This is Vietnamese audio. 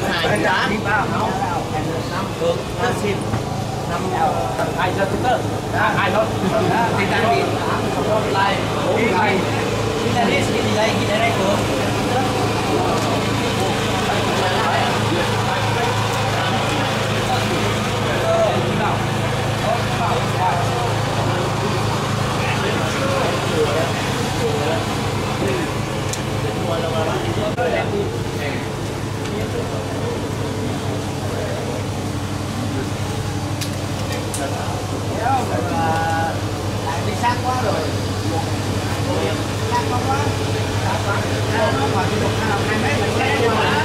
28 năm được rất xin năm ai cho thứ tư ai thôi thì ta đi lại lại kita đi đây được đi sát quá rồi sát quá nó ngoài cái 2 mét là